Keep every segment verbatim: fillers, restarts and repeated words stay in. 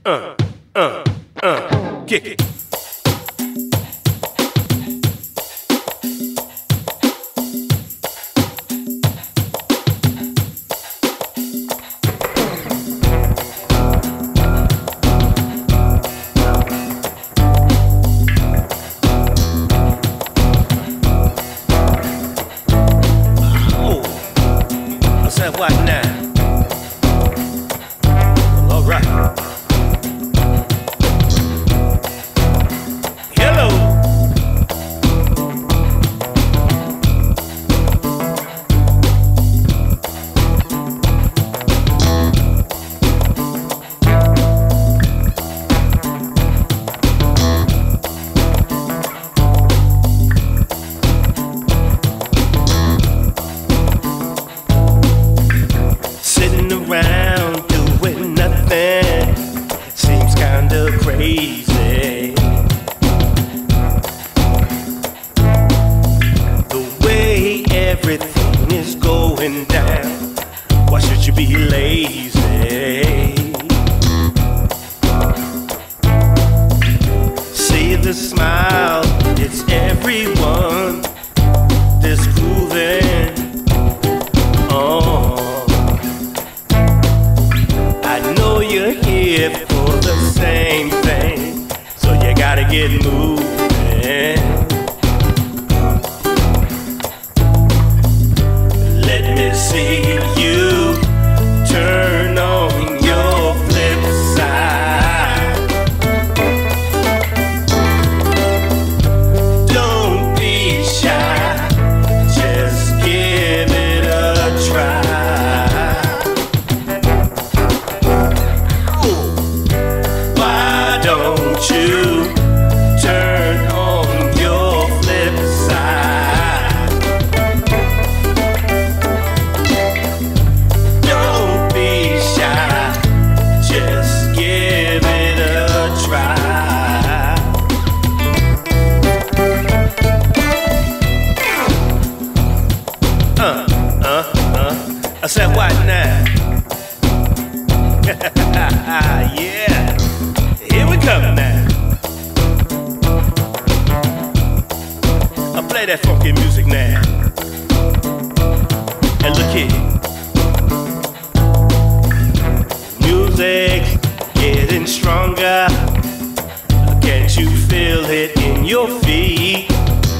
uh, uh, uh, kick it. Oh, I said what now? Well, all right. Around doing nothing seems kinda crazy. The way everything is going down, why should you be lazy? See the smile, it's everyone that's grooving on. You're here for the same thing, so you gotta get moving. Let me see you turn on your flip side. Don't be shy, just give it a try. Don't you turn on your flip side? Don't be shy, just give it a try. Uh, uh, uh, I said what now? Yeah. Here we come now. I play that funky music now. And look here. Music's getting stronger. Can't you feel it in your feet?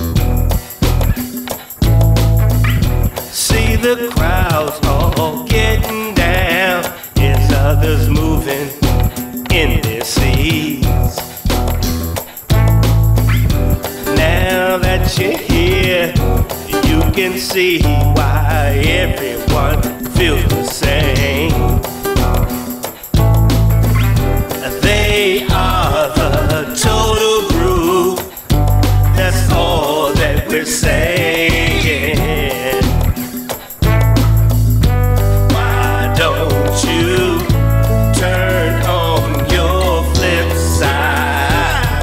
See the crowds all getting down. There's others moving in their seats. Now that you're here, you can see why everyone feels the same. They are the total groove. That's all that we're saying. Why don't you turn on your flip side?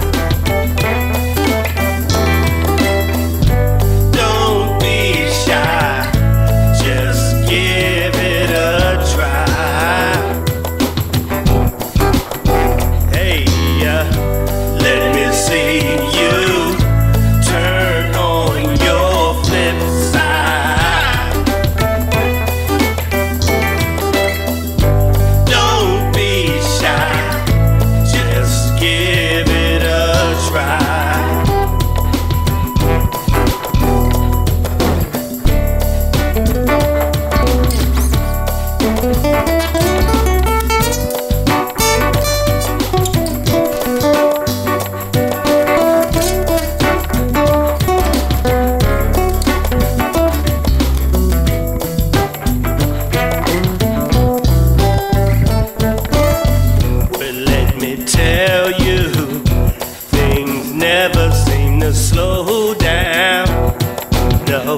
Don't be shy, just give it a try. Hey, uh, let me see you turn on your flip side. Don't be shy, just give it a try. Tell you, things never seem to slow down. No,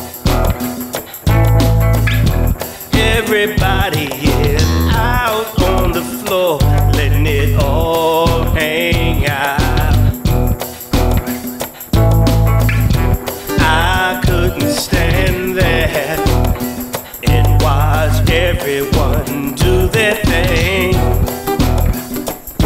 everybody is out on the floor, letting it all hang out. I couldn't stand there and watch everyone do their thing.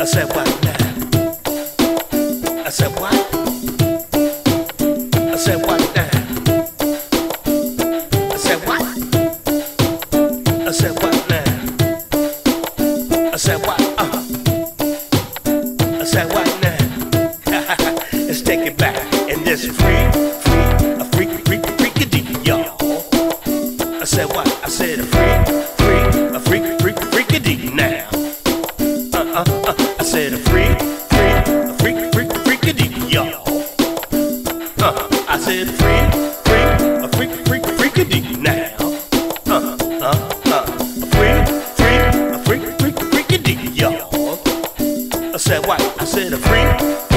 I said what now? I said what? I said what now? I said what? I said what now? I said what? Uh. I said what now? Let's take it back. And this free, free, a freak, freak, freaky deaky, y'all. I said what? I said a free, free, a freak, freak, freaky deaky now. Uh, uh, uh. I said a free, free, a freak, freak, freaky deaky, y'all. Uh, I said free, free, a freak, freak, freaky deaky now. Uh, uh, uh. A free, free, a freak, freak, freaky deaky, y'all. I said what? I said a free.